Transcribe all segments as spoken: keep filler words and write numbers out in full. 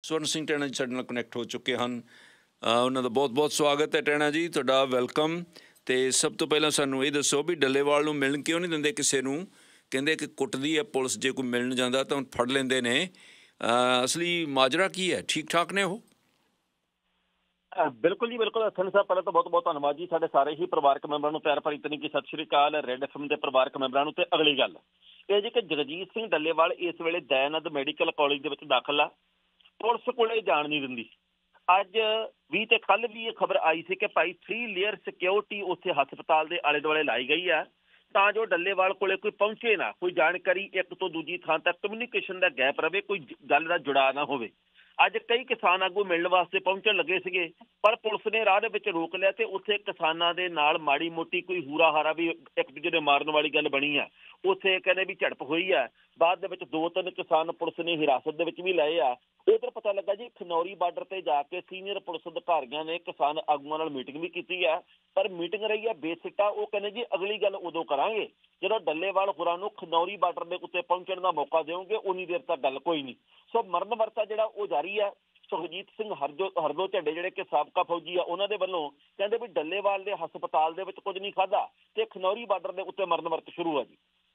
स्वर्ण सिंह टैणा जी साडे नाल कनैक्ट हो चुके हैं। उन्हों का बहुत बहुत स्वागत है। टैणा जी तुहाडा वेलकम। तो सब तो पहला सानू ये दसो भी डल्लेवाल नूं मिलण क्यों नहीं दिंदे किसी नूं? कहंदे कि कुटदी है पुलिस, जे कोई मिलण जांदा तां फड़ लैंदे ने। असली माजरा की है? ठीक ठाक ने वो? बिल्कुल जी बिल्कुल। हसन साहब पहले तो बहुत बहुत धन्यवाद जी। साढ़े सारे ही परिवारक मैंबरां नूं प्यार भरी तनीकी सत श्री अकाल। रेड एफ एम के परिवारक मैंबरां नूं। ते अगली गल ये जी कि जगजीत सिंह डल्लेवाल इस वेले दयानंद मैडिकल कॉलेज दे विच दाखल आ। पुलिस कोले जाण नहीं दिंदी। अज भी ते कल भी ये खबर आई सी कि भाई थ्री लेयर सिक्योरिटी उत्थे हस्पताल के आले दुआले लाई गई है तां जो डल्लेवाल कोले कोई पहुंचे ना, कोई जानकारी एक तो दूजी थां तक कम्यूनीकेशन का गैप रहे, कोई गल का जुड़ा ना होवे। अज कई किसान आगू मिलण वास्ते पहुंचण लगे सीगे पर पुलिस ने राह दे विच रोक लिया ते उत्थे किसानां दे नाल माड़ी मोटी कोई हूरा हारा भी एक दूजे दे मारन वाली गल बनी है। उत्थे कहने भी झड़प हुई है। बाद दे विच दो तीन किसान पुलिस ने हिरासत दे विच भी लए आ। उधर पता लगा जी खनौरी बार्डर ते जाके सीनियर पुलिस अधिकारियों ने किसान आगुआं नाल मीटिंग भी की है पर मीटिंग रही है बेसिटा। वो कहने जी अगली गल उदों करांगे जो डल्लेवाल होरां नूं खनौरी बार्डर के उत्ते पहुंचण का मौका देओगे, उन्नी देर तक गल कोई नहीं। सो मरण वरता जिहड़ा वो जारी है। सुखजीत सिंह हरदो हरदो झंडे जिहड़े कि साबका फौजी आ, उन्हां दे वल्लों कहंदे भी डल्लेवाल दे हस्पताल दे विच कुछ नहीं खाधा ते खनौरी बार्डर के उत्ते मरण वरत शुरू है जी।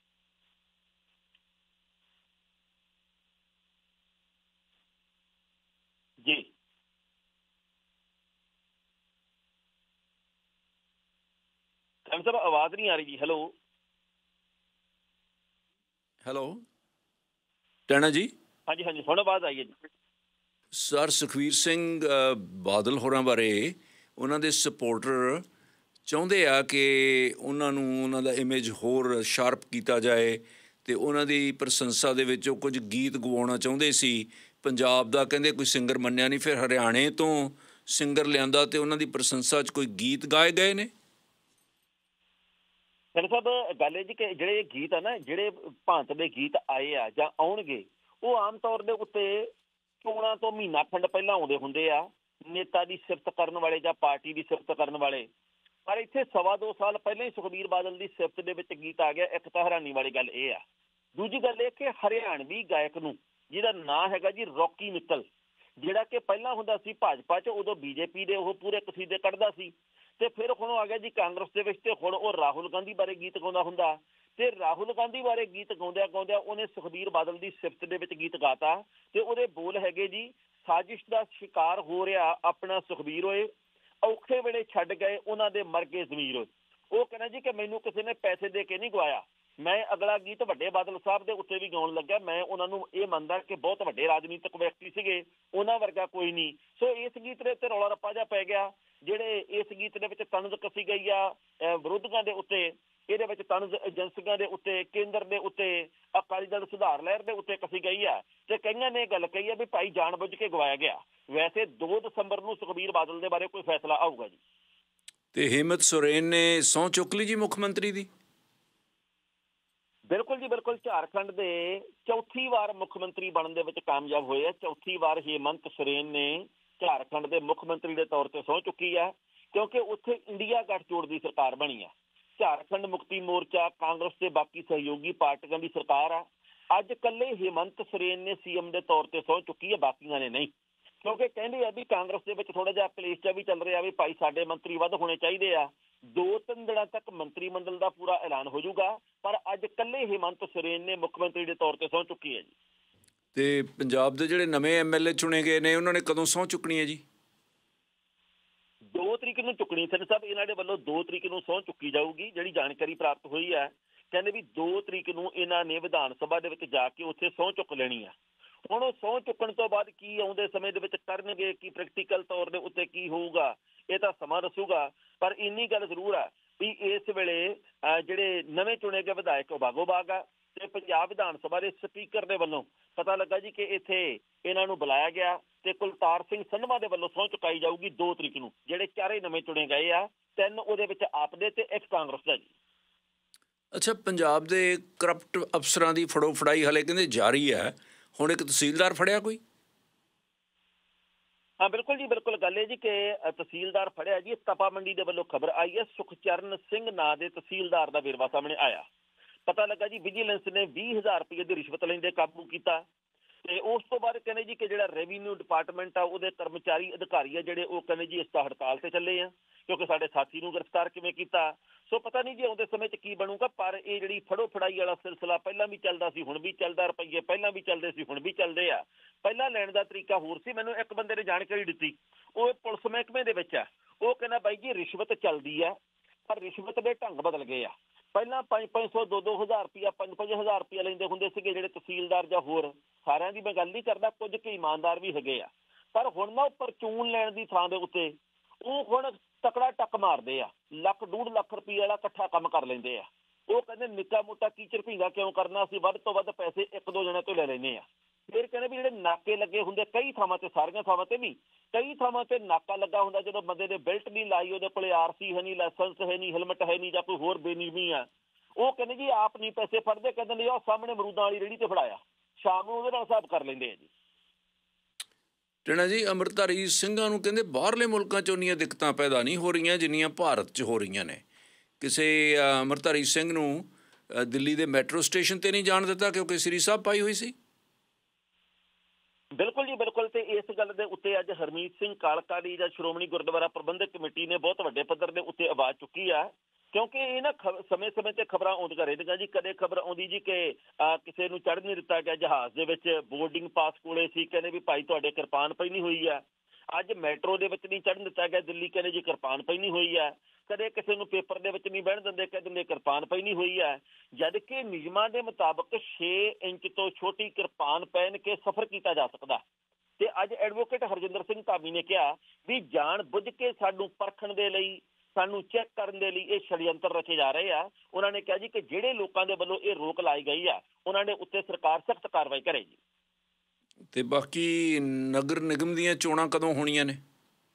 जी साहब आवाज नहीं आ रही जी। हेलो हेलो टैणा जी। हाँ जी हाँ जी हुण आवाज आई है जी। सर सुखवीर सिंह बादल होरां बारे उन्हां दे सपोर्टर चाहुंदे आ कि उन्हां नूं उन्हां दा इमेज होर शार्प कीता जाए ते उन्हां दी प्रशंसा दे विच कुछ गीत गवाउणा चाहुंदे सी। पंजाब दा कहंदे कोई सिंगर मन्निया नहीं, फिर हरियाणे तो सिंगर लिआंदा ते उन्हां दी प्रशंसा च कोई गीत गाए गए ने। सर साहब गल जी कि जिहड़े गीत आ ना, जिहड़े भांत दे गीत आए आ जां आउणगे, वो आम तौर दे उत्ते चोणां तो महीना खंड पहलां आउंदे हुंदे आ। नेता दी सिफत करन वाले जां पार्टी दी सिफत करन वाले। पर इत्थे सवा दो साल पहले ही सुखबीर बादल दी सिफत दे विच गीत आ गया। एक तां हैरानी वाली गल ये आ। दूजी गल ये कि हरियाणवी गायक नूं जिहदा नां हैगा जी रॉकी मित्तल, जिहड़ा कि पहलां हुंदा सी भाजपा च, उदों बीजेपी दे ओह पूरे कसीदे कढदा सी ते फिर हुण आ गया जी कांग्रेस दे विच ते हुण ओह राहुल गांधी बारे गीत गाउंदा हुंदा ते राहुल गांधी बारे गीत गाउंदिਆਂ गाउंदिਆਂ ਉਹਨੇ ਸੁਖਬੀਰ ਬਾਦਲ ਦੀ ਸਿਫਤ ਦੇ ਵਿੱਚ ਗੀਤ ਗਾਤਾ ਤੇ ਉਹਦੇ ਬੋਲ ਹੈਗੇ ਜੀ, ਸਾਜ਼ਿਸ਼ ਦਾ ਸ਼ਿਕਾਰ ਹੋ ਰਿਹਾ ਆਪਣਾ ਸੁਖਬੀਰ ਓਏ, ਔਖੇ ਵੇਲੇ ਛੱਡ ਗਏ ਉਹਨਾਂ ਦੇ ਮਰ ਗਏ ਜ਼ਮੀਰ ਓਏ। ਉਹ ਕਹਿੰਦਾ ਜੀ ਕਿ ਮੈਨੂੰ ਕਿਸੇ ਨੇ ਪੈਸੇ ਦੇ ਕੇ ਨਹੀਂ ਗਵਾਇਆ। ਮੈਂ ਅਗਲਾ ਗੀਤ ਵੱਡੇ ਬਾਦਲ ਸਾਹਿਬ ਦੇ ਉੱਤੇ ਵੀ ਗਾਉਣ ਲੱਗਾ। ਮੈਂ ਉਹਨਾਂ ਨੂੰ ਇਹ ਮੰਨਦਾ ਕਿ ਬਹੁਤ ਵੱਡੇ ਰਾਜਨੀਤਿਕ ਵਿਅਕਤੀ ਸੀਗੇ, ਉਹਨਾਂ ਵਰਗਾ ਕੋਈ ਨਹੀਂ। ਸੋ ਇਸ ਗੀਤ ਦੇ ਉੱਤੇ ਰੌਲਾ ਰੱਪਾ ਜਿਹਾ ਪੈ ਗਿਆ। ਜਿਹੜੇ ਇਸ ਗੀਤ ਦੇ ਵਿੱਚ ਤਨਜ਼ ਕਸੀ ਗਈ ਆ ਵਿਰੋਧੀਆਂ ਦੇ ਉੱਤੇ, ਇਹਦੇ ਵਿੱਚ ਤਨਜ਼ ਏਜੰਸੀਆਂ ਦੇ ਉੱਤੇ, ਕੇਂਦਰ ਦੇ ਉੱਤੇ, ਅਕਾਲੀ ਦਲ ਸੁਧਾਰ ਲਹਿਰ ਦੇ ਉੱਤੇ ਕਸੀ ਗਈ ਆ ਤੇ ਕਈਆਂ ਨੇ ਗੱਲ ਕਹੀ ਆ ਵੀ ਭਾਈ ਜਾਣ ਬੁੱਝ ਕੇ ਗਵਾਇਆ ਗਿਆ। ਵੈਸੇ ਦੋ ਦਸੰਬਰ ਨੂੰ ਸੁਖਬੀਰ ਬਾਦਲ ਦੇ ਬਾਰੇ ਕੋਈ ਫੈਸਲਾ ਆਊਗਾ ਜੀ। ਤੇ ਹਿੰਮਤ ਸੋਰੇਨ ਨੇ ਸਹੁੰ ਚੁੱਕ ਲਈ ਜੀ ਮੁੱਖ ਮੰਤਰੀ ਦੀ? ਬਿਲਕੁਲ ਜੀ ਬਿਲकुल। ਝਾਰਖੰਡ ਦੇ ਚੌਥੀ ਵਾਰ ਮੁੱਖ ਮੰਤਰੀ ਬਣਨ ਦੇ ਵਿੱਚ ਕਾਮਯਾਬ ਹੋਏ ਆ। ਚੌਥੀ ਵਾਰ ਹਿੰਮਤ ਸੋਰੇਨ ਨੇ ਝਾਰਖੰਡ ਦੇ ਮੁੱਖ ਮੰਤਰੀ ਦੇ ਤੌਰ ਤੇ ਸਹੁੰ ਚੁੱਕੀ ਹੈ ਕਿਉਂਕਿ ਉੱਥੇ ਇੰਡੀਆ ਗੱਠਜੋੜ ਦੀ ਸਰਕਾਰ ਬਣੀ ਆ। ਝਾਰਖੰਡ ਮੁਕਤੀ ਮੋਰਚਾ, ਕਾਂਗਰਸ ਤੇ ਬਾਕੀ ਸਹਿਯੋਗੀ ਪਾਰਟੀਆਂ ਦੀ ਸਰਕਾਰ ਆ। ਅੱਜ ਕੱਲੇ ਹਿੰਮਤ ਸੋਰੇਨ ਨੇ ਸੀਐਮ ਦੇ ਤੌਰ ਤੇ ਸਹੁੰ ਚੁੱਕੀ ਹੈ, ਬਾਕੀਆਂ ਨੇ ਨਹੀਂ। ਕਿਉਂਕਿ ਕਹਿੰਦੇ ਆ ਵੀ ਕਾਂਗਰਸ ਦੇ ਵਿੱਚ ਥੋੜਾ ਜਿਹਾ ਕਲੇਸ਼ ਜਿਹਾ ਵੀ ਚੱਲ ਰਿਹਾ ਵੀ ਭਾਈ ਸਾਡੇ ਮੰਤਰੀ ਵੱਧ ਹੋਣੇ ਚਾਹੀਦੇ ਆ। ਦੋ ਤਿੰਨ ਦਿਨਾਂ ਤੱਕ ਮੰਤਰੀ ਮੰਡਲ ਦਾ ਪੂਰਾ ਐਲਾਨ ਹੋ ਜਾਊਗਾ ਪਰ ਅੱਜ ਕੱਲੇ ਹਿੰਮਤ ਸੋਰੇਨ ਨੇ ਮੁੱਖ ਮੰਤਰੀ ਦੇ ਤੌਰ ਤੇ ਸਹੁੰ ਚੁੱਕੀ ਹੈ ਜੀ। ਤੇ ਪੰਜਾਬ ਦੇ ਜਿਹੜੇ ਨਵੇਂ ਐਮਐਲਏ ਚੁਣੇ ਗਏ ਨੇ ਉਹਨਾਂ ਨੇ ਕਦੋਂ ਸਹੁੰ ਚੁੱਕਣੀ ਹੈ ਜੀ? ਦੋ ਤਰੀਕ ਨੂੰ ਚੁੱਕਣੀ ਸਰ ਸਾਹਿਬ। ਇਹਨਾਂ ਦੇ ਵੱਲੋਂ ਦੋ ਤਰੀਕ ਨੂੰ ਸਹੁੰ ਚੁੱਕੀ ਜਾਊਗੀ। ਜਿਹੜੀ ਜਾਣਕਾਰੀ ਪ੍ਰਾਪਤ ਹੋਈ ਹੈ ਕਹਿੰਦੇ ਵੀ ਦੋ ਤਰੀਕ ਨੂੰ ਇਹਨਾਂ ਨੇ ਵਿਧਾਨ ਸਭਾ ਦੇ ਵਿੱਚ ਜਾ ਕੇ ਉੱਥੇ ਸਹੁੰ ਚੁੱਕ ਲੈਣੀ ਆ। ਹੁਣ ਉਹ ਸਹੁੰ ਚੁੱਕਣ ਤੋਂ ਬਾਅਦ ਕੀ ਆਉਂਦੇ ਸਮੇਂ ਦੇ ਵਿੱਚ ਕਰਨਗੇ, ਕੀ ਪ੍ਰੈਕਟੀਕਲ ਤੌਰ ਦੇ ਉੱਤੇ ਕੀ ਹੋਊਗਾ, ਇਹ ਤਾਂ ਸਮਾਂ ਦੱਸੂਗਾ। ਪਰ ਇੰਨੀ ਗੱਲ ਜ਼ਰੂਰ ਆ ਵੀ ਇਸ ਵੇਲੇ ਜਿਹੜੇ ਨਵੇਂ ਚੁਣੇ ਗਏ ਵਿਧਾਇਕ ਬਾਗੋ ਬਾਗ ਆ ਤੇ ਪੰਜਾਬ ਵਿਧਾਨ ਸਭਾ ਦੇ ਸਪੀਕਰ ਦੇ ਵੱਲੋਂ ਪਤਾ ਲੱਗਾ ਜੀ ਕਿ ਇੱਥੇ ਇਹਨਾਂ ਨੂੰ ਬੁਲਾਇਆ ਗਿਆ ਤੇ ਕੁਲਤਾਰ ਸਿੰਘ ਸੰਧਵਾ ਦੇ ਵੱਲੋਂ ਸਹੁੰ ਚੁਕਾਈ ਜਾਊਗੀ ਦੋ ਤਰੀਕ ਨੂੰ। ਜਿਹੜੇ ਚਾਰੇ ਨਵੇਂ ਚੁਣੇ ਗਏ ਆ, ਤਿੰਨ ਉਹਦੇ ਵਿੱਚ ਆਪ ਦੇ ਤੇ ਇੱਕ ਕਾਂਗਰਸ ਦਾ ਜੀ। ਅੱਛਾ, ਪੰਜਾਬ ਦੇ ਕਰਪਟ ਅਫਸਰਾਂ ਦੀ ਫੜੋ ਫੜਾਈ ਹਾਲੇ ਕਹਿੰਦੇ ਜਾਰੀ ਹੈ। ਹੁਣ ਇੱਕ ਤਹਿਸੀਲਦਾਰ ਫੜਿਆ ਕੋਈ? हाँ बिल्कुल जी बिल्कुल। गल है जी कि तहसीलदार फड़िया जी। तपा मंडी के वलों खबर आई है सुखचरण सिंह नां दे तहसीलदार का वेरवा सामने आया। पता लगा जी विजिलेंस ने बीस हज़ार रुपये की रिश्वत लेंदे काबू किया। ਤੇ ਉਸ ਤੋਂ ਬਾਅਦ ਕਹਿੰਦੇ ਜੀ ਕਿ ਜਿਹੜਾ ਰੈਵਨਿਊ ਡਿਪਾਰਟਮੈਂਟ ਆ ਉਹਦੇ ਕਰਮਚਾਰੀ ਅਧਿਕਾਰੀ ਆ ਜਿਹੜੇ ਉਹ ਕਹਿੰਦੇ ਜੀ ਇਸ ਦਾ ਹੜਤਾਲ ਤੇ ਚੱਲੇ ਆ ਕਿਉਂਕਿ ਸਾਡੇ ਸਾਥੀ ਨੂੰ ਗ੍ਰਿਫਤਾਰ ਕਿਵੇਂ ਕੀਤਾ। ਸੋ ਪਤਾ ਨਹੀਂ ਜੀ ਆਉਂਦੇ ਸਮੇਂ 'ਚ ਕੀ ਬਣੂਗਾ, ਪਰ ਇਹ ਜਿਹੜੀ ਫੜੋ ਫੜਾਈ ਵਾਲਾ ਸਿਲਸਿਲਾ ਪਹਿਲਾਂ ਵੀ ਚੱਲਦਾ ਸੀ, ਹੁਣ ਵੀ ਚੱਲਦਾ, ਰੁਪਈਏ ਪਹਿਲਾਂ ਵੀ ਚੱਲਦੇ ਸੀ, ਹੁਣ ਵੀ ਚੱਲਦੇ ਆ। ਪਹਿਲਾਂ ਲੈਣ ਦਾ ਤਰੀਕਾ ਹੋਰ ਸੀ। ਮੈਨੂੰ ਇੱਕ ਬੰਦੇ ਨੇ ਜਾਣਕਾਰੀ ਦਿੱਤੀ, ਉਹ ਪੁਲਿਸ ਮਹਿਕਮੇ ਦੇ ਵਿੱਚ ਆ। ਉਹ ਕਹਿੰਦਾ ਬਾਈ ਜੀ ਰਿਸ਼ਵਤ ਚੱਲਦੀ ਆ, ਪਰ ਰਿਸ਼ਵਤ ਦੇ ਢੰਗ ਬਦਲ ਗਏ ਆ। ਪਹਿਲਾਂ ਪੰਜ ਪੰਜ ਸੌ ਦੋ ਦੋ ਹਜ਼ਾਰ ਰੁਪਇਆ ਪੰਜ ਪੰਜ ਹਜ਼ਾਰ ਰੁਪਇਆ ਲੈਂਦੇ ਹੁੰਦੇ ਸੀਗੇ ਜਿਹੜੇ ਤਹਿਸੀਲਦਾਰ ਜਾਂ ਹੋਰ, ਸਾਰਿਆਂ ਦੀ ਮੈਂ ਗੱਲ ਨਹੀਂ ਕਰਦਾ, ਕੁਝ ਕੁ ਇਮਾਨਦਾਰ ਵੀ ਹੈਗੇ ਆ। ਪਰ ਹੁਣ ਨਾ ਉੱਪਰ ਚੂਨ ਲੈਣ ਦੀ ਥਾਂ ਦੇ ਉੱਤੇ ਉਹ ਹੁਣ ਤਕੜਾ ਟੱਕ ਮਾਰਦੇ ਆ, ਲੱਖ ਡੂਢ ਲੱਖ ਰੁਪਏ ਵਾਲਾ ਇਕੱਠਾ ਕੰਮ ਕਰ ਲੈਂਦੇ ਆ। ਉਹ ਕਹਿੰਦੇ ਨਿੱਕਾ ਮੋਟਾ ਕੀਚੜ ਭੀਂਗਾ ਕਿਉਂ ਕਰਨਾ, ਅਸੀਂ ਵੱਧ ਤੋਂ ਵੱਧ ਪੈਸੇ ਇੱਕ ਦੋ ਜਣਿਆਂ ਤੋਂ ਲੈ ਲੈਂਦੇ ਆ। ਫਿਰ ਕਹਿੰਦੇ ਵੀ ਜਿਹੜੇ ਨਾਕੇ ਲੱਗੇ ਹੁੰਦੇ ਕਈ ਥਾਵਾਂ ਤੇ, ਸਾਰੀਆਂ ਥਾਵਾਂ ਤੇ ਨਹੀਂ, ਕਈ ਥਾਵਾਂ ਤੇ ਨਾਕਾ ਲੱਗਾ ਹੁੰਦਾ, ਜਦੋਂ ਬੰਦੇ ਨੇ ਬੈਲਟ ਨਹੀਂ ਲਾਈ, ਉਹਦੇ ਕੋਲੇ ਆਰ ਸੀ ਹੈ ਨਹੀਂ, ਲਾਇਸੈਂਸ ਹੈ ਨਹੀਂ, ਹੈਲਮਟ ਹੈ ਨਹੀਂ, ਜਾਂ ਕੋਈ ਹੋਰ ਬੇਨਿਯਮੀ ਆ, ਉਹ ਕਹਿੰਦੇ ਜੀ ਆਪ ਨਹੀਂ ਪੈਸੇ ਫੜਦੇ, ਕਹਿੰਦੇ ਨੇ ਉਹ ਸਾਹਮਣੇ ਅਮਰੂਦਾਂ ਵਾਲੀ ਰੇਹੜੀ ਤੇ ਫੜਾਇਆ, ਸ਼ਾਮ ਨੂੰ ਉਹਦੇ ਨਾਲ ਹਿਸਾਬ ਕਰ ਲੈਂਦੇ ਆ ਜੀ। ਟਿਣਾ ਜੀ, ਅੰਮ੍ਰਿਤਧਾਰੀ ਸਿੰਘਾਂ ਨੂੰ ਕਹਿੰਦੇ ਬਾਹਰਲੇ ਮੁਲਕਾਂ 'ਚ ਉਨੀਆਂ ਦਿੱਕਤਾਂ ਪੈਦਾ ਨਹੀਂ ਹੋ ਰਹੀਆਂ ਜਿੰਨੀਆਂ ਭਾਰਤ 'ਚ ਹੋ ਰਹੀਆਂ ਨੇ। ਕਿਸੇ ਅੰਮ੍ਰਿਤਧਾਰੀ ਸਿੰਘ ਨੂੰ ਦਿੱਲੀ ਦੇ ਮੈਟਰੋ ਸਟੇਸ਼ਨ 'ਤੇ ਨਹੀਂ ਜਾਣ ਦਿੱਤਾ ਕਿਉਂਕਿ ਸ੍ਰੀ ਸਾਹਿਬ ਪਾਈ ਹੋਈ ਸੀ। ਬਿਲਕੁਲ ਜੀ ਬਿਲਕੁਲ। ਤੇ ਇਸ ਗੱਲ ਦੇ ਉੱਤੇ ਅੱਜ ਹਰਮੀਤ ਸਿੰਘ ਕਾਲਕਾ ਦੀ ਜਾਂ ਸ਼੍ਰੋਮਣੀ ਗੁਰਦੁਆਰਾ ਪ੍ਰਬੰਧਕ ਕਮੇਟੀ ਨੇ ਬਹੁਤ ਵੱਡੇ ਪੱਧਰ ਦੇ ਉੱਤੇ ਆਵਾਜ਼ ਚੁੱਕੀ ਆ, ਕਿਉਂਕਿ ਇਹ ਨਾ ਸਮੇਂ ਸਮੇਂ ਤੇ ਖਬਰਾਂ ਆਉਂਦੀਆਂ ਰਹਿੰਦੀਆਂ ਜੀ। ਕਦੇ ਖਬਰ ਆਉਂਦੀ ਜੀ ਕਿ ਕਿਸੇ ਨੂੰ ਚੜ੍ਹ ਨਹੀਂ ਦਿੱਤਾ ਗਿਆ ਜਹਾਜ਼ ਦੇ ਵਿੱਚ, ਬੋਰਡਿੰਗ ਪਾਸ ਕੋਲੇ ਸੀ, ਕਹਿੰਦੇ ਵੀ ਭਾਈ ਤੁਹਾਡੇ ਕਿਰਪਾਨ ਪਹਿਨੀ ਹੋਈ ਆ। ਅੱਜ ਮੈਟਰੋ ਦੇ ਵਿੱਚ ਨਹੀਂ ਚੜ੍ਹਨ ਦਿੱਤਾ ਗਿਆ ਦਿੱਲੀ, ਕਹਿੰਦੇ ਜੀ ਕਿਰਪਾਨ ਪਹਿਨੀ ਹੋਈ ਆ। ਕਦੇ ਕਿਸੇ ਨੂੰ ਪੇਪਰ ਦੇ ਵਿੱਚ ਨਹੀਂ ਬਹਿਣ ਦਿੰਦੇ, ਕਹਿੰਦੇ ਨੇ ਕਿਰਪਾਨ ਪਹਿਨੀ ਹੋਈ ਹੈ, ਜਦ ਕਿ ਨਿਯਮਾਂ ਦੇ ਮੁਤਾਬਕ ਛੇ ਇੰਚ ਤੋਂ ਛੋਟੀ ਕਿਰਪਾਨ ਪਹਿਨ ਕੇ ਸਫ਼ਰ ਕੀਤਾ ਜਾ ਸਕਦਾ। ਤੇ ਅੱਜ ਐਡਵੋਕੇਟ ਹਰਜਿੰਦਰ ਸਿੰਘ ਧਾਮੀ ਨੇ ਕਿਹਾ ਵੀ ਜਾਣ ਬੁੱਝ ਕੇ ਸਾਨੂੰ ਪਰਖਣ ਦੇ ਲਈ, ਸਾਨੂੰ ਚੈੱਕ ਕਰਨ ਦੇ ਲਈ ਇਹ ਛੜਯੰਤਰ ਰਚੇ ਜਾ ਰਹੇ ਆ। ਉਹਨਾਂ ਨੇ ਕਿਹਾ ਜੀ ਕਿ ਜਿਹੜੇ ਲੋਕਾਂ ਦੇ ਵੱਲੋਂ ਇਹ ਰੋਕ ਲਾਈ ਗਈ ਆ ਉਹਨਾਂ ਦੇ ਉੱਤੇ ਸਰਕਾਰ ਸਖਤ ਕਾਰਵਾਈ ਕਰੇਗੀ। ਤੇ ਬਾਕੀ ਨਗਰ ਨਿਗਮ ਦੀਆਂ ਚੋਣਾਂ ਕਦੋਂ ਹੋਣੀਆਂ ਨੇ?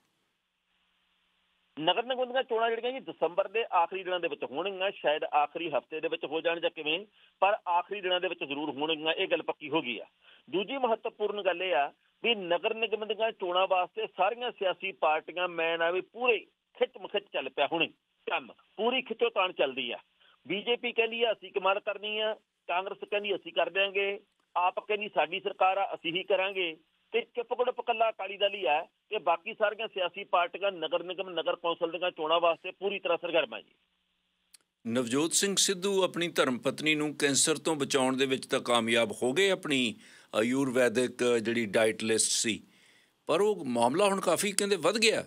ਨਗਰ ਨਿਗਮ ਦੀਆਂ ਚੋਣਾਂ ਜਿਹੜੀਆਂ ਜੀ ਦਸੰਬਰ ਦੇ ਆਖਰੀ ਦਿਨਾਂ ਦੇ ਵਿੱਚ ਹੋਣਗੀਆਂ, ਸ਼ਾਇਦ ਆਖਰੀ ਹਫ਼ਤੇ ਦੇ ਵਿੱਚ ਹੋ ਜਾਣ ਜਾਂ ਕਿਵੇਂ, ਪਰ ਆਖਰੀ ਦਿਨਾਂ ਦੇ ਵਿੱਚ ਜ਼ਰੂਰ ਹੋਣਗੀਆਂ, ਇਹ ਗੱਲ ਪੱਕੀ ਹੋ ਗਈ ਆ। ਦੂਜੀ ਮਹੱਤਵਪੂਰਨ ਗੱਲ ਇਹ ਆ ਵੀ ਨਗਰ ਨਿਗਮ ਦੀਆਂ ਚੋਣਾਂ ਵਾਸਤੇ ਸਾਰੀਆਂ ਸਿਆਸੀ ਪਾਰਟੀਆਂ ਮੈਂ ਨਾ ਵੀ ਪੂਰੇ ਖਿੱਚ ਮਖਿੱਚ ਚੱਲ ਪਿਆ, ਹੁਣੇ ਕੰਮ ਪੂਰੀ ਖਿੱਚੋਤਾਣ ਚੱਲਦੀ ਆ। ਬੀਜੇਪੀ ਕਹਿੰਦੀ ਆ ਅਸੀਂ ਕਮਾਲ ਕਰਨੀ ਆ, ਕਾਂਗਰਸ ਕਹਿੰਦੀ ਅਸੀਂ ਕਰ ਦਿਆਂਗੇ, ਆਪ ਕਹਿੰਦੀ ਸਾਡੀ ਸਰਕਾਰ ਆ ਅਸੀਂ ਹੀ ਕਰਾਂਗੇ, ਤੇ ਚੁੱਪ ਗੁੜਪ ਇਕੱਲਾ ਅਕਾਲੀ ਦਲ ਹੀ ਹੈ ਕਿ ਬਾਕੀ ਸਾਰੀਆਂ ਸਿਆਸੀ ਪਾਰਟੀਆਂ ਨਗਰ ਨਿਗਮ ਨਗਰ ਕੌਂਸਲ ਦੀਆਂ ਚੋਣਾਂ ਵਾਸਤੇ ਪੂਰੀ ਤਰ੍ਹਾਂ ਸਰਗਰਮ ਹੈ ਜੀ। ਨਵਜੋਤ ਸਿੰਘ ਸਿੱਧੂ ਆਪਣੀ ਧਰਮ ਪਤਨੀ ਨੂੰ ਕੈਂਸਰ ਤੋਂ ਬਚਾਉਣ ਦੇ ਵਿੱਚ ਤਾਂ ਕਾਮਯਾਬ ਹੋ ਗਏ, ਆਪਣੀ ਆਯੁਰਵੈਦਿਕ ਜਿਹੜੀ ਡਾਈਟ ਲਿਸਟ ਸੀ, ਪਰ ਉਹ ਮਾਮਲਾ ਹੁਣ ਕਾਫੀ ਕਹਿੰਦੇ ਵੱਧ ਗਿਆ।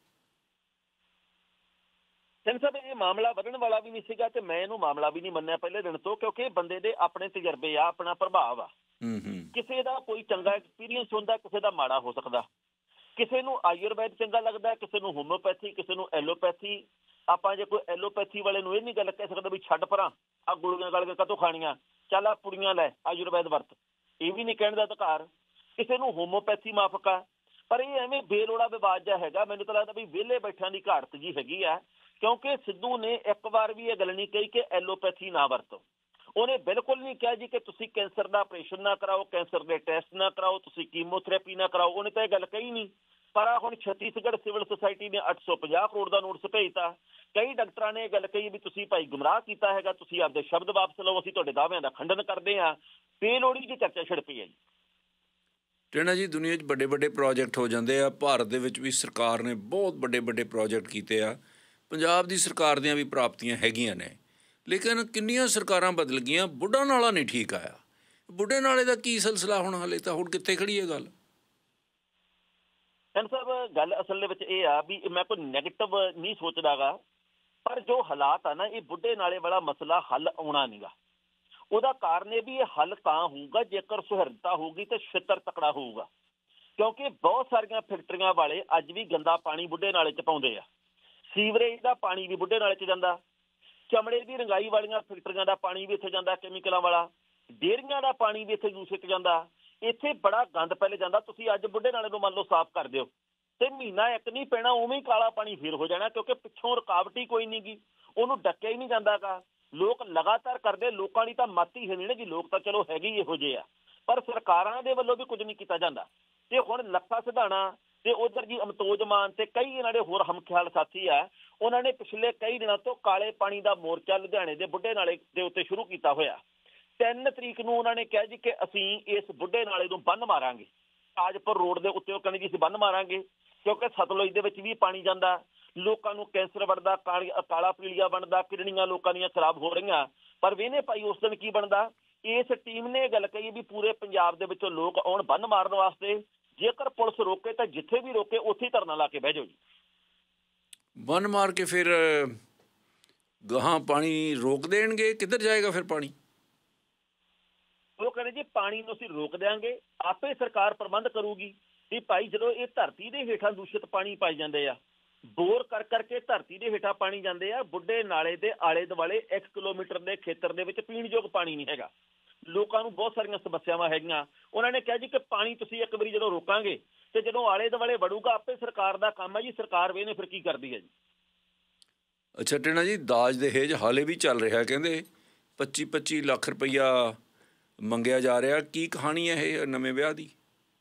ਸਿੰਘ ਸਾਹਿਬ ਇਹ ਮਾਮਲਾ ਵਧਣ ਵਾਲਾ ਵੀ ਨਹੀਂ ਸੀਗਾ ਤੇ ਮੈਂ ਇਹਨੂੰ ਮਾਮਲਾ ਵੀ ਨਹੀਂ ਮੰਨਿਆ ਪਹਿਲੇ ਦਿਨ ਤੋਂ, ਕਿਉਂਕਿ ਬੰਦੇ ਦੇ ਆਪਣੇ ਤਜਰਬੇ ਆ, ਆਪਣਾ ਪ੍ਰਭਾਵ ਆ। ਕਿਸੇ ਦਾ ਕੋਈ ਚੰਗਾ ਐਕਸਪੀਰੀਅੰਸ ਹੁੰਦਾ, ਕਿਸੇ ਦਾ ਮਾੜਾ ਹੋ ਸਕਦਾ। ਕਿਸੇ ਨੂੰ ਆਯੁਰਵੈਦ ਚੰਗਾ ਲੱਗਦਾ, ਕਿਸੇ ਨੂੰ ਹੋਮਿਓਪੈਥੀ, ਕਿਸੇ ਨੂੰ ਐਲੋਪੈਥੀ। ਆਪਾਂ ਜੇ ਕੋਈ ਐਲੋਪੈਥੀ ਵਾਲੇ ਨੂੰ ਇਹ ਨਹੀਂ ਗੱਲ ਕਹਿ ਸਕਦਾ ਵੀ ਛੱਡ ਪਰਾਂ ਆ ਗੋਲੀਆਂ ਗਲ ਕੇ ਕਦੋਂ ਖਾਣੀਆਂ, ਚੱਲ ਆ ਪੁੜੀਆਂ ਲੈ ਆਯੁਰਵੈਦ ਵਰਤ, ਇਹ ਵੀ ਨਹੀਂ ਕਹਿਣ ਦਾ ਅਧਿਕਾਰ। ਕਿਸੇ ਨੂੰ ਹੋਮਿਓਪੈਥੀ ਮਾਫਕ ਆ, ਪਰ ਇਹ ਐਵੇਂ ਬੇਲੋੜਾ ਵਿਵਾਦ ਜਿਹਾ ਹੈਗਾ। ਮੈਨੂੰ ਤਾਂ ਲੱਗਦਾ ਵੀ ਵਿਹਲੇ ਬੈਠਿਆਂ ਦੀ ਘਾਟ ਜੀ ਹੈਗੀ ਆ, ਕਿਉਂਕਿ ਸਿੱਧੂ ਨੇ ਇੱਕ ਵਾਰ ਵੀ ਇਹ ਗੱਲ ਨਹੀਂ ਕਹੀ ਕਿ ਐਲੋਪੈਥੀ ਨਾ ਵਰਤੋ। ਉਹਨੇ ਬਿਲਕੁਲ ਨਹੀਂ ਕਿਹਾ ਜੀ ਕਿ ਤੁਸੀਂ ਕੈਂਸਰ ਦਾ ਆਪਰੇਸ਼ਨ ਨਾ ਕਰਾਓ, ਕੈਂਸਰ ਦੇ ਟੈਸਟ ਨਾ ਕਰਾਓ, ਤੁਸੀਂ ਕੀਮੋਥੈਰੇਪੀ ਨਾ ਕਰਾਓ, ਉਹਨੇ ਤਾਂ ਇਹ ਗੱਲ ਕਹੀ ਨਹੀਂ। ਪਰ ਆ ਹੁਣ ਛੱਤੀਸਗੜ੍ਹ ਸਿਵਲ ਸੁਸਾਇਟੀ ਨੇ ਅੱਠ ਸੌ ਪੰਜਾਹ ਕਰੋੜ ਦਾ ਨੋਟਿਸ ਭੇਜਤਾ। ਕਈ ਡਾਕਟਰਾਂ ਨੇ ਇਹ ਗੱਲ ਕਹੀ ਵੀ ਤੁਸੀਂ ਭਾਈ ਗੁੰਮਰਾਹ ਕੀਤਾ ਹੈਗਾ, ਤੁਸੀਂ ਆਪਦੇ ਸ਼ਬਦ ਵਾਪਸ ਲਓ, ਅਸੀਂ ਤੁਹਾਡੇ ਦਾਅਵਿਆਂ ਦਾ ਖੰਡਨ ਕਰਦੇ ਹਾਂ। ਬੇਲੋੜੀ ਜਿਹੀ ਚਰਚਾ ਛਿੜ ਪਈ ਹੈ ਜੀ। ਟਿਣਾ ਜੀ, ਦੁਨੀਆ 'ਚ ਵੱਡੇ ਵੱਡੇ ਪ੍ਰੋਜੈਕਟ ਹੋ ਜਾਂਦੇ ਆ, ਭਾਰਤ ਦੇ ਵਿੱਚ ਵੀ ਸਰਕਾਰ ਨੇ ਬਹੁਤ ਵੱਡੇ ਵੱਡੇ ਪ੍ਰੋਜੈਕਟ ਕੀਤੇ ਆ। ਪੰਜਾਬ ਦੀ ਸਰਕਾਰ ਦੀਆਂ ਵੀ ਪ੍ਰਾਪਤੀਆਂ ਹੈਗੀਆਂ ਨੇ, ਲੇਕਿਨ ਕਿੰਨੀਆਂ ਸਰਕਾਰਾਂ ਬਦਲ ਗਈਆਂ, ਬੁੱਢਾ ਨਾਲਾ ਨਹੀਂ ਠੀਕ ਆਇਆ। ਬੁੱਢੇ ਨਾਲੇ ਦਾ ਕੀ ਸਿਲਸਿਲਾ ਹੁਣ, ਹਾਲੇ ਤਾਂ ਹੁਣ ਕਿੱਥੇ ਖੜੀ ਹੈ ਗੱਲ? ਸਿੰਘ ਸਾਹਿਬ ਗੱਲ ਅਸਲ ਦੇ ਵਿੱਚ ਇਹ ਆ ਵੀ ਮੈਂ ਕੋਈ ਨੈਗੇਟਿਵ ਨਹੀਂ ਸੋਚਦਾ ਗਾ, ਪਰ ਜੋ ਹਾਲਾਤ ਆ ਨਾ, ਇਹ ਬੁੱਢੇ ਨਾਲੇ ਵਾਲਾ ਮਸਲਾ ਹੱਲ ਆਉਣਾ ਨੀਗਾ। ਉਹਦਾ ਕਾਰਨ ਇਹ ਵੀ ਇਹ ਹੱਲ ਤਾਂ ਹੋਊਗਾ ਜੇਕਰ ਸੁਹਿਰਦਤਾ ਹੋਊਗੀ ਤੇ ਛਿੱਤਰ ਤਕੜਾ ਹੋਊਗਾ, ਕਿਉਂਕਿ ਬਹੁਤ ਸਾਰੀਆਂ ਫੈਕਟਰੀਆਂ ਵਾਲੇ ਅੱਜ ਵੀ ਗੰਦਾ ਪਾਣੀ ਬੁੱਢੇ ਨਾਲੇ 'ਚ ਪਾਉਂਦੇ ਆ। ਸੀਵਰੇਜ ਦਾ ਪਾਣੀ ਵੀ ਬੁੱਢੇ ਨਾਲੇ 'ਚ ਜਾਂਦਾ, ਚਮੜੇ ਦੀ ਰੰਗਾਈ ਵਾਲੀਆਂ ਫੈਕਟਰੀਆਂ ਦਾ ਪਾਣੀ ਵੀ ਇੱਥੇ ਜਾਂਦਾ ਕੈਮੀਕਲਾਂ ਵਾਲਾ, ਡੇਅਰੀਆਂ ਦਾ ਪਾਣੀ ਵੀ ਇੱਥੇ ਦੂਸ਼ਿਤ ਜਾਂਦਾ। ਇੱਥੇ ਬੜਾ ਗੰਦ ਪਹਿਲੇ ਜਾਂਦਾ। ਤੁਸੀਂ ਅੱਜ ਬੁੱਢੇ ਨਾਲੇ ਨੂੰ ਮੰਨ ਲਓ ਸਾਫ਼ ਕਰ ਦਿਓ ਤੇ ਮਹੀਨਾ ਇੱਕ ਨਹੀਂ ਪੈਣਾ, ਉਵੇਂ ਹੀ ਕਾਲਾ ਪਾਣੀ ਫੇਰ ਹੋ ਜਾਣਾ, ਕਿਉਂਕਿ ਪਿੱਛੋਂ ਰੁਕਾਵਟ ਹੀ ਕੋਈ ਨਹੀਂ ਗੀ, ਉਹਨੂੰ ਡੱਕਿਆ ਹੀ ਨਹੀਂ ਜਾਂਦਾ ਗਾ। ਲੋਕ ਲਗਾਤਾਰ ਕਰਦੇ, ਲੋਕਾਂ ਦੀ ਤਾਂ ਮੱਤ ਹੀ ਹੈ ਨਹੀਂ ਨਾ ਜੀ, ਲੋਕ ਤਾਂ ਚਲੋ ਹੈਗੇ ਹੀ ਇਹੋ ਜਿਹੇ ਆ, ਪਰ ਸਰਕਾਰਾਂ ਦੇ ਵੱਲੋਂ ਵੀ ਕੁਝ ਨਹੀਂ ਕੀਤਾ ਜਾਂਦਾ। ਤੇ ਹੁਣ ਲੱਖਾ ਸਿਧਾਣਾ ਤੇ ਉਧਰ ਜੀ ਅਮਤੋਜ ਮਾਨ ਤੇ ਕਈ ਇਹਨਾਂ ਦੇ ਹੋਰ ਹਮਖਿਆਲ ਸਾਥੀ ਆ, ਉਹਨਾਂ ਨੇ ਪਿਛਲੇ ਕਈ ਦਿਨਾਂ ਤੋਂ ਕਾਲੇ ਪਾਣੀ ਦਾ ਮੋਰਚਾ ਲੁਧਿਆਣੇ ਦੇ ਬੁੱਢੇ ਨਾਲੇ ਦੇ ਉੱਤੇ ਸ਼ੁਰੂ ਕੀਤਾ ਹੋਇਆ। ਤਿੰਨ ਤਰੀਕ ਨੂੰ ਉਹਨਾਂ ਨੇ ਕਿਹਾ ਜੀ ਕਿ ਅਸੀਂ ਇਸ ਬੁੱਢੇ ਨਾਲੇ ਨੂੰ ਬੰਨ ਮਾਰਾਂਗੇ, ਤਾਜਪੁਰ ਰੋਡ ਦੇ ਉੱਤੇ। ਉਹ ਕਹਿੰਦੇ ਜੀ ਅਸੀਂ ਬੰਨ ਮਾਰਾਂਗੇ ਕਿਉਂਕਿ ਸਤਲੁਜ ਦੇ ਵਿੱਚ ਵੀ ਪਾਣੀ ਜਾਂਦਾ, ਲੋਕਾਂ ਨੂੰ ਕੈਂਸਰ ਬਣਦਾ, ਕਾਲਾ ਪੀਲੀਆ ਬਣਦਾ, ਕਿਡਨੀਆਂ ਲੋਕਾਂ ਦੀਆਂ ਖਰਾਬ ਹੋ ਰਹੀਆਂ। ਪਰ ਵੇਨੇ ਭਾਈ ਉਸ ਦਿਨ ਕੀ ਬਣਦਾ, ਇਸ ਟੀਮ ਨੇ ਗੱਲ ਕਹੀ ਵੀ ਪੂਰੇ ਪੰਜਾਬ ਦੇ ਵਿੱਚੋਂ ਲੋਕ ਆਉਣ ਬੰਨ ਮਾਰਨ ਵਾਸਤੇ, ਜੇਕਰ ਪੁਲਿਸ ਰੋਕੇ ਤਾਂ ਜਿੱਥੇ ਵੀ ਰੋਕੇ ਉੱਥੇ ਹੀ ਧਰਨਾ ਲਾ ਕੇ ਬਹਿ ਜਾਓ ਜੀ। ਬੰਨ ਮਾਰ ਕੇ ਫਿਰ ਗਾਹਾਂ ਪਾਣੀ ਰੋਕ ਦੇਣਗੇ, ਕਿੱਧਰ ਜਾਏਗਾ ਫਿਰ ਪਾਣੀ? ਉਹ ਕਹਿੰਦੇ ਜੀ ਪਾਣੀ ਨੂੰ ਅਸੀਂ ਰੋਕ ਦਿਆਂਗੇ, ਆਪੇ ਸਰਕਾਰ ਪ੍ਰਬੰਧ ਕਰੂਗੀ। ਵੀ ਭਾਈ ਜਦੋਂ ਇਹ ਧਰਤੀ ਦੇ ਹੇਠਾਂ ਦੂਸ਼ਿਤ ਪਾਣੀ ਪਾਈ ਜਾਂਦੇ ਆ, ਬੋਰ ਕਰ ਕਰਕੇ ਧਰਤੀ ਦੇ ਹੇਠਾਂ ਪਾਣੀ ਜਾਂਦੇ ਆ, ਬੁੱਢੇ ਨਾਲੇ ਦੇ ਆਲੇ ਦੁਆਲੇ ਇੱਕ ਕਿਲੋਮੀਟਰ ਦੇ ਖੇਤਰ ਦੇ ਵਿੱਚ ਪੀਣਯੋਗ ਪਾਣੀ ਨਹੀਂ ਹੈਗਾ। ਲੋਕਾਂ ਨੂੰ ਬਹੁਤ ਸਾਰੀਆਂ ਸਮੱਸਿਆਵਾਂ ਹੈਗੀਆਂ। ਉਹਨਾਂ ਨੇ ਕਿਹਾ ਜੀ ਕਿ ਪਾਣੀ ਤੁਸੀਂ ਇੱਕ ਵਾਰੀ ਜਦੋਂ ਰੋਕਾਂਗੇ ਤੇ ਜਦੋਂ ਆਲੇ ਦੁਆਲੇ ਵੜੂਗਾ, ਆਪੇ ਸਰਕਾਰ ਦਾ ਕੰਮ ਹੈ ਜੀ। ਸਰਕਾਰ ਵੇਨੇ ਫਿਰ ਕੀ ਕਰਦੀ ਹੈ ਜੀ। ਅੱਛਾ ਟੇਣਾ ਜੀ, ਦਾਜ ਦਹੇਜ ਹਾਲੇ ਵੀ ਚੱਲ ਰਿਹਾ, ਕਹਿੰਦੇ ਪੱਚੀ ਪੱਚੀ ਲੱਖ ਰੁਪਈਆ ਮੰਗਿਆ ਜਾ ਰਿਹਾ। ਕੀ ਕਹਾਣੀ ਹੈ ਇਹ ਨਵੇਂ ਵਿਆਹ ਦੀ?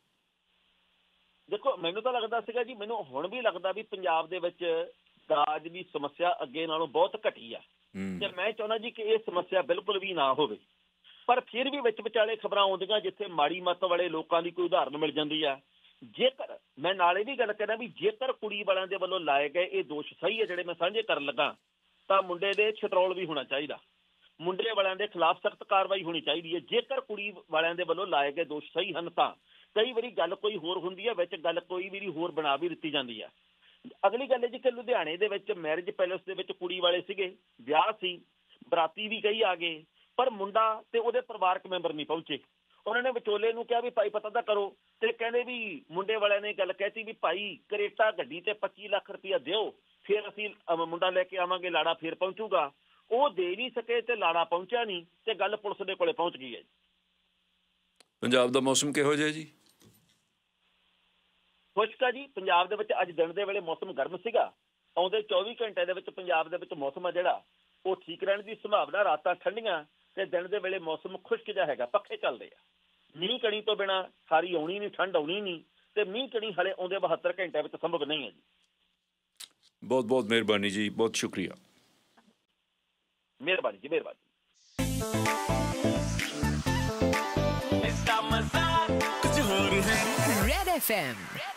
ਦੇਖੋ ਮੈਨੂੰ ਤਾਂ ਲੱਗਦਾ ਸੀਗਾ ਜੀ, ਮੈਨੂੰ ਹੁਣ ਵੀ ਲੱਗਦਾ ਵੀ ਪੰਜਾਬ ਦੇ ਵਿੱਚ ਦਾਜ ਦੀ ਸਮੱਸਿਆ ਅੱਗੇ ਨਾਲੋਂ ਬਹੁਤ ਘਟੀ ਆ, ਤੇ ਮੈਂ ਚਾਹੁੰਦਾ ਜੀ ਕਿ ਇਹ ਸਮੱਸਿਆ ਬਿਲਕੁਲ ਵੀ ਨਾ ਹੋਵੇ। ਪਰ ਫਿਰ ਵੀ ਵਿੱਚ ਵਿਚਾਲੇ ਖਬਰਾਂ ਆਉਂਦੀਆਂ ਜਿੱਥੇ ਮਾੜੀ ਮੱਤ ਵਾਲੇ ਲੋਕਾਂ ਦੀ ਕੋਈ ਉਦਾਹਰਨ ਮਿਲ ਜਾਂਦੀ ਆ। ਜੇਕਰ ਮੈਂ ਨਾਲੇ ਵੀ ਗੱਲ ਕਰਾਂ ਵੀ ਜੇਕਰ ਕੁੜੀ ਵਾਲਿਆਂ ਦੇ ਵੱਲੋਂ ਲਾਏ ਗਏ ਇਹ ਦੋਸ਼ ਸਹੀ ਹੈ ਜਿਹੜੇ ਮੈਂ ਸਾਂਝੇ ਕਰਨ ਲੱਗਾ, ਤਾਂ ਮੁੰਡੇ ਦੇ ਛਤਰੋਲ ਵੀ ਹੋਣਾ ਚਾਹੀਦਾ, ਮੁੰਡੇ ਵਾਲਿਆਂ ਦੇ ਖਿਲਾਫ ਸਖਤ ਕਾਰਵਾਈ ਹੋਣੀ ਚਾਹੀਦੀ ਹੈ। ਜੇਕਰ ਕੁੜੀ ਵਾਲਿਆਂ ਦੇ ਵੱਲੋਂ ਲਾਏ ਗਏ ਦੋਸ਼ ਸਹੀ ਹਨ ਤਾਂ ਕਈ ਵਾਰੀ ਗੱਲ ਕੋਈ ਹੋਰ ਹੁੰਦੀ ਹੈ, ਵਿੱਚ ਗੱਲ ਕੋਈ ਵਾਰੀ ਹੋਰ ਬਣਾ ਵੀ ਦਿੱਤੀ ਜਾਂਦੀ ਹੈ। ਅਗਲੀ ਗੱਲ ਹੈ ਜੀ ਕਿ ਲੁਧਿਆਣੇ ਦੇ ਵਿੱਚ ਮੈਰਿਜ ਪੈਲੇਸ ਦੇ ਵਿੱਚ ਕੁੜੀ ਵਾਲੇ ਸੀਗੇ, ਵਿਆਹ ਸੀ, ਬਰਾਤੀ ਵੀ ਕਈ ਆ ਗਏ, ਪਰ ਮੁੰਡਾ ਤੇ ਉਹਦੇ ਪਰਿਵਾਰਕ ਮੈਂਬਰ ਨਹੀਂ ਪਹੁੰਚੇ। ਉਹਨਾਂ ਨੇ ਵਿਚੋਲੇ ਨੂੰ ਕਿਹਾ ਵੀ ਭਾਈ ਪਤਾ ਤਾਂ ਕਰੋ, ਤੇ ਕਹਿੰਦੇ ਵੀ ਮੁੰਡੇ ਵਾਲਿਆਂ ਨੇ ਗੱਲ ਕਹਿਤੀ ਵੀ ਭਾਈ ਕਰੇਟਾ ਗੱਡੀ ਤੇ ਪੱਚੀ ਲੱਖ ਰੁਪਇਆ ਦਿਓ, ਫਿਰ ਅਸੀਂ ਮੁੰਡਾ ਲੈ ਕੇ ਆਵਾਂਗੇ, ਲਾੜਾ ਫਿਰ ਪਹੁੰਚੂਗਾ। ਉਹ ਦੇ ਨਹੀਂ ਸਕੇ ਤੇ ਲਾੜਾ ਪਹੁੰਚਿਆ ਨਹੀਂ, ਤੇ ਗੱਲ ਪੁਲਿਸ ਦੇ ਕੋਲੇ ਪਹੁੰਚ ਗਈ ਹੈ। ਪੰਜਾਬ ਦਾ ਮੌਸਮ ਕਿਹੋ ਜਿਹਾ ਜੀ? ਖੁਸ਼ਕ ਆ ਜੀ। ਪੰਜਾਬ ਦੇ ਵਿੱਚ ਅੱਜ ਦਿਨ ਦੇ ਵੇਲੇ ਮੌਸਮ ਗਰਮ ਸੀਗਾ। ਆਉਂਦੇ ਚੌਵੀ ਘੰਟੇ ਦੇ ਵਿੱਚ ਪੰਜਾਬ ਦੇ ਵਿੱਚ ਮੌਸਮ ਆ ਜਿਹੜਾ ਉਹ ਠੀਕ ਰਹਿਣ ਦੀ ਸੰਭਾਵਨਾ। ਰਾਤਾਂ ਠੰਡੀਆਂ ਤੇ ਦਿਨ ਦੇ ਵੇਲੇ ਮੌਸਮ ਖੁਸ਼ਕ ਜਿਹਾ ਹੈਗਾ, ਪੱਖੇ ਚੱਲਦੇ ਆ। ਮੀਂਹ ਕਣੀ ਤੋਂ ਬਿਨਾਂ ਸਾਰੀ ਆਉਣੀ ਨਹੀਂ, ਠੰਡ ਆਉਣੀ ਨਹੀਂ, ਤੇ ਮੀਂਹ ਕਣੀ ਹਲੇ ਆਉਂਦੇ ਬਹੱਤਰ ਘੰਟਿਆਂ ਵਿੱਚ ਸੰਭਵ ਨਹੀਂ ਹੈ ਜੀ। ਬਹੁਤ ਬਹੁਤ ਮਿਹਰਬਾਨੀ ਜੀ, ਬਹੁਤ ਸ਼ੁਕਰੀਆ। ਮਿਹਰਬਾਨੀ ਜੀ, ਮਿਹਰਬਾਨੀ। Red F M